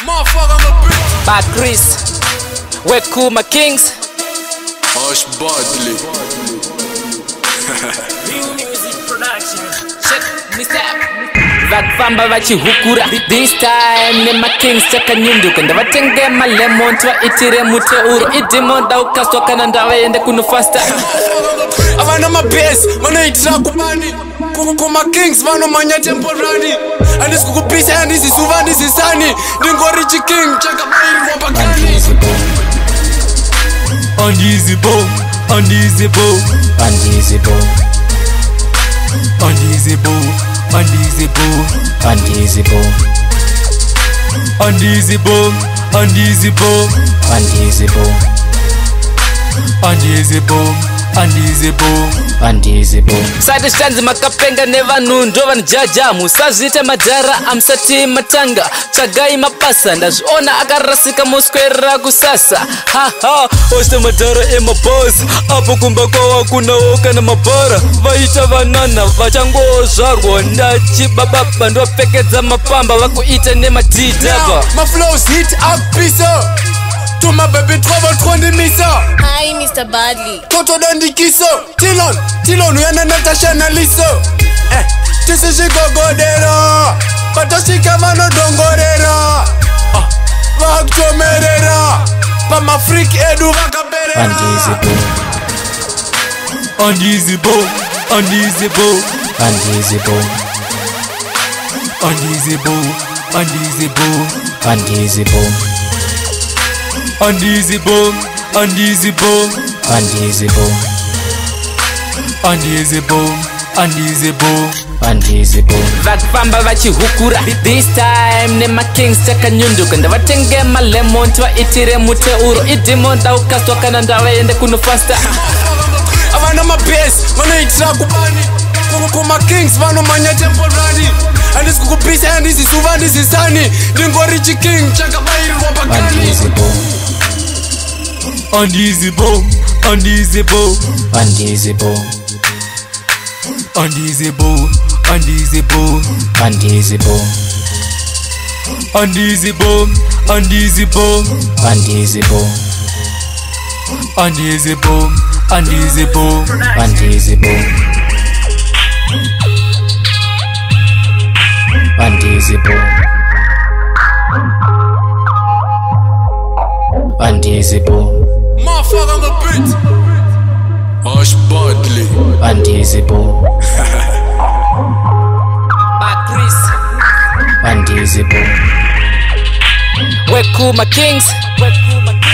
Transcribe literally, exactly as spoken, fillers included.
Motherfucker, I'm a bitch. Bad Chris, we cool my kings. Hush badly. New music production. Check me step. Vakfamba vachihukura. This time nema kings chaka nyunduka. Ndavatenge ma lemon twa itire mute uro. Idimo da ukastwa kana ndawende kuno faster. Avana ma bass, mana itira kumani. Kuma kings vano manya temporary. And this kukupisa and this is uva this is sunny. Dingo rich king chaka bairi wapakani. Unusable, unusable, Unusable, unusable, unusable, unusable, unusable, unusable, unusable, unusable, unusable. unusable. Side stands makapenga never known drova njaja musazite majara amsati matanga chagai mapasa ndazona akarasika muskwera kusasa ha ha oste majara ema boss apo kumba kwa kuna oka na mabara vaita vanana vachangozvarwa ndachibaba ndopfekedza mapamba vakuita nemadidaba. My flows hit up pisa. To my baby trouble twenty misa. Hi, Mister Badly. Toto dandi kiso. Tilon, Tilon uyana Natasha na liso. Eh, tisi shigogodera. Pato shikamano dongorera. Ah, vaktomerera. Pa ma freak edu vakaberera. Unusable, Unusable, unusable, unusable, unusable, unusable, unusable, unusable, unusable, unusable, unusable, unusable. unusable. Vakfamba vachihukura. This time nema kings chaka nyunduka. Ndavatenge ma lemon twa itire mute uro. Idimo da ukastwa kana ndawende kuno faster. Avana ma bass, mana itira kumani. Kuma kings vano manya temporary. And this kukupisa and this is uva this is sunny. Dingo rich king chaka bairi wapakani. Unusable, Unusable, unusable, unusable, unusable, unusable, unusable, unusable, unusable, unusable, unusable, unusable, unusable, unusable, unusable, Motherfucker, I'm a bitch. Hush badly. unusable. Bad Chris, unusable. We cool my kings. We cool my kings.